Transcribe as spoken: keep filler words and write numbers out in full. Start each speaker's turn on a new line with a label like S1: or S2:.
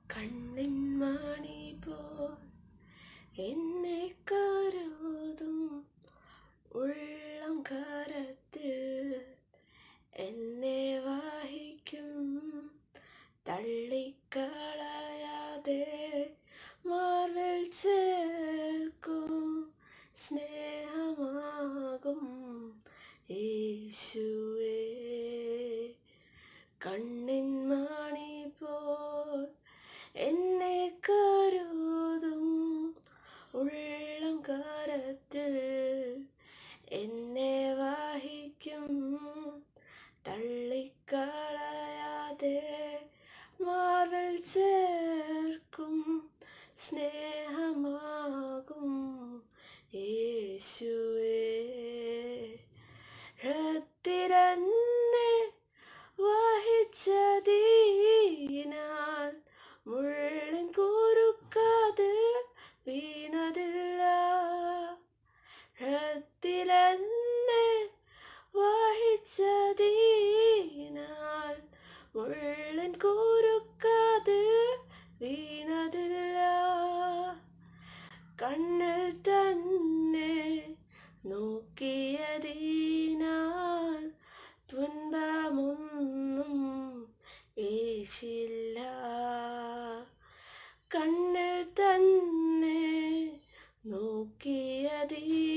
S1: കണ്ണിൻ മണി പോൽ എന്നെ കരുതും ഉള്ളം കരത്തിൽ എന്നെ വഹിക്കും തള്ളിക്കളയാതെ മാറിൽ ചേർക്കും സ്നേഹമാകും യേശുവേ. കണ്ണിൻ മണി പോൽ എന്നെ കരുതും ഉള്ളം കരത്തിൽ എന്നെ വഹിക്കും തള്ളിക്കളയാതെ മാറിൽ ചേർക്കും സ്നേഹമാകും യേശുവേ. ഹൃത്തിലെന്നെ വഹിച്ചതിനാൽ മുള്ളിൻ കുരുക്കതിൽ വീണതില്ല. ഹൃത്തിലെന്നെ വഹിച്ചതിനാൽ മുള്ളിൻ കുരുക്കതിൽ വീണതില്ല. കണ്ണിൽ തന്നെ നോക്കിയതിനാൽ തുன்பമൊന്നും ഏശില്ല. കണ്ണിൽ തന്നെ നോക്കിയതി